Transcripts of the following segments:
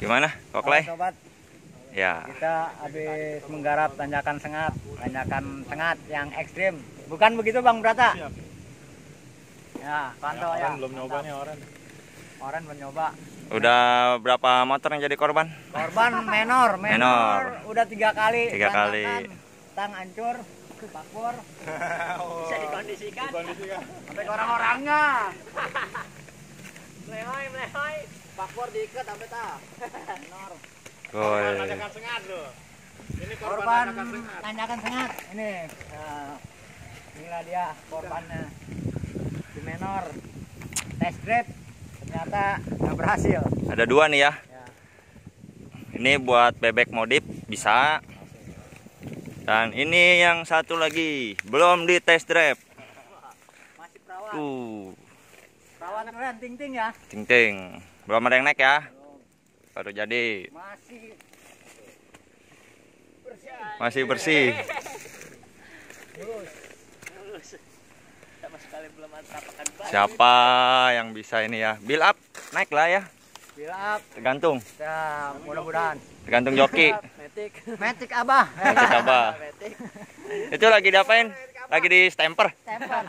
Gimana, Koklay? Sobat, Ya. kita habis menggarap tanjakan sengat yang ekstrim. Bukan begitu Bang Brata? Siap. Ya, pantau Oren ya. belum nyoba nih Oren. Oren belum nyoba. Udah berapa motor yang jadi korban? Korban menor udah 3 kali. 3 kali. Tang hancur, pakor. Bisa dikondisikan. Dikondisikan. Sampai ke orang-orangnya. Melehoy. Pakor diikat sampai ta. Menor. Woi. Tanjakan sengat loh. Ini Korban tanjakan sengat. tanjakan sengat. Ini. Nah, inilah dia korbannya. Di menor. Test drive ternyata nggak berhasil. Ada 2 nih ya. Ya. Ini buat bebek modif bisa. Dan ini yang satu lagi belum di test drive. Masih perawan. Perawan keren ting-ting ya. Ting-ting. Belum ada yang naik ya. Baru jadi. Masih bersih. Sama sekali belum ada tapakan ban. Siapa yang bisa ini ya? Build up, naik lah ya. Build up. Tergantung. Ya, mudah-mudahan. Tergantung joki. Matic Abah. Matic Abah. Itu lagi diapain? Lagi di stamper. Tempel.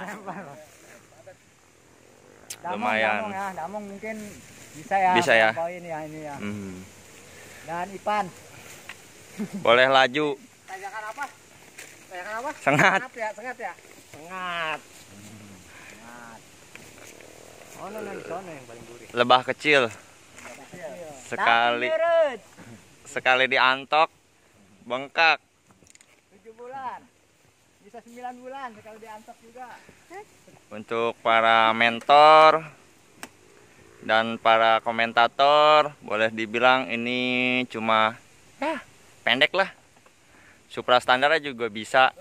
Lumayan. Damong ya. Damong mungkin bisa ya. Bisa ya. Poin ya ini ya. Hmm. Dan Ipan. Boleh laju. Tanjakan apa? Tanjakan apa? Sengat. Sengat ya. Sengat. Oh, di sana yang paling gurih. Lebah kecil. Sekali Tapi nurut. sekali diantok bengkak. 7 bulan. Bisa 9 bulan sekali diantok juga. Untuk para mentor dan para komentator, boleh dibilang ini cuma ya pendek lah. Supra standar juga bisa.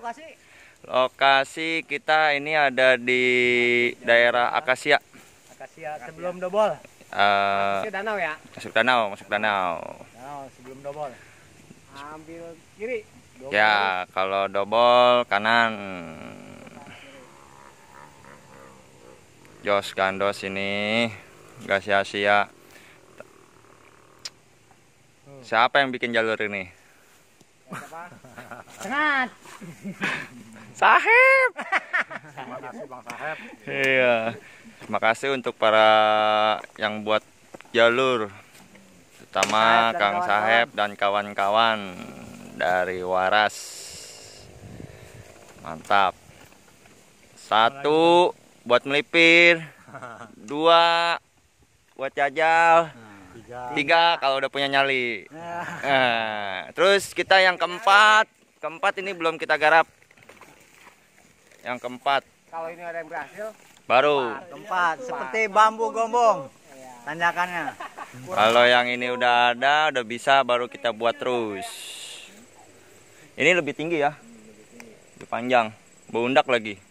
Lokasi kita ini ada di daerah Akasia. Akasia sebelum dobol. Danau ya. Masuk danau. Danau sebelum dobol. Ambil kiri. Dobol. Ya, kalau dobol kanan. Jos Gandos ini gak sia-sia. Siapa yang bikin jalur ini? Sengat. Saheb. Terima kasih Bang Saheb. Iya. Terima kasih untuk para yang buat jalur, terutama Kang Saheb dan kawan-kawan dari Waras. Mantap. 1 buat melipir, 2 buat jajal, 3 kalau udah punya nyali. Nah, terus kita yang keempat ini belum kita garap. Yang keempat Kalau ini ada yang berhasil, baru. keempat seperti bambu gombong tanjakannya. Kalau yang ini udah ada, udah bisa, baru kita buat terus. Ini lebih tinggi ya, lebih panjang, beundak lagi.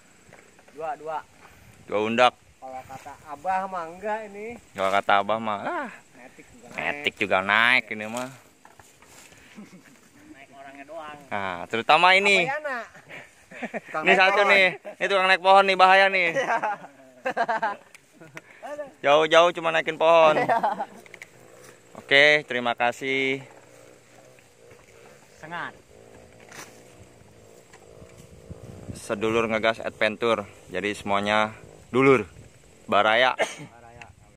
Dua undak. Kalau kata Abah mah enggak ini. Kalau kata Abah mah, metik juga naik ini mah. Naik orangnya doang. Nah, terutama ini. Apayana? Ini satu nih, ini tukang naik pohon nih, bahaya nih. Jauh-jauh cuma naikin pohon. Oke, terima kasih. Sengat. Sedulur Ngegas Adventure. Jadi semuanya dulur. Baraya.